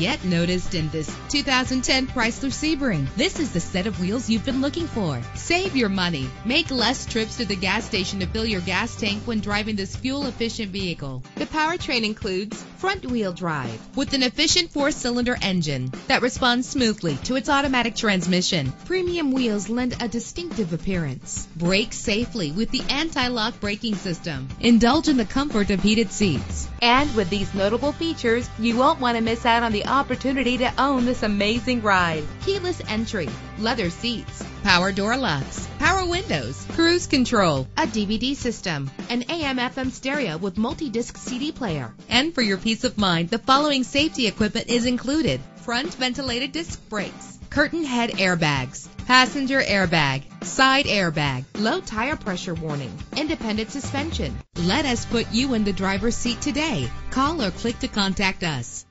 Get noticed in this 2010 Chrysler Sebring. This is the set of wheels you've been looking for. Save your money. Make less trips to the gas station to fill your gas tank when driving this fuel-efficient vehicle. The powertrain includes front-wheel drive with an efficient 4-cylinder engine that responds smoothly to its automatic transmission. Premium wheels lend a distinctive appearance. Brake safely with the anti-lock braking system. Indulge in the comfort of heated seats. And with these notable features, you won't want to miss out on the opportunity to own this amazing ride. Keyless entry, leather seats, power door locks, power windows, cruise control, a DVD system, an AM/FM stereo with multi-disc CD player. And for your peace of mind, the following safety equipment is included: front ventilated disc brakes, curtain head airbags, passenger airbag, side airbag, low tire pressure warning, independent suspension. Let us put you in the driver's seat today. Call or click to contact us.